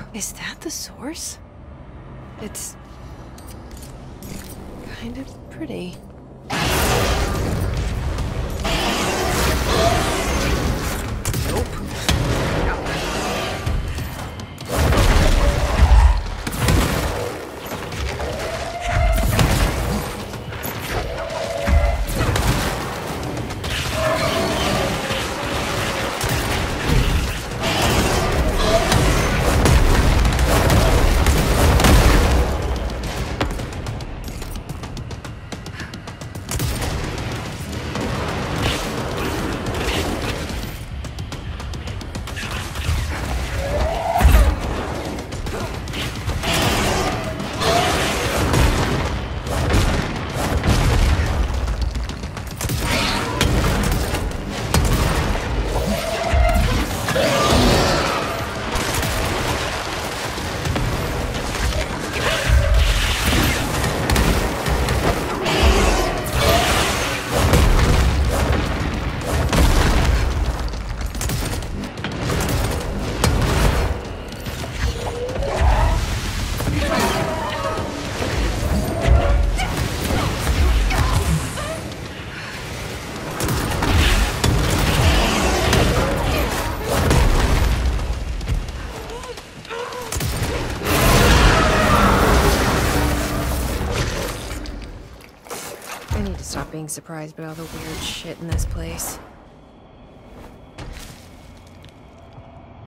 Is that the source? It's kind of pretty. I need to stop being surprised by all the weird shit in this place.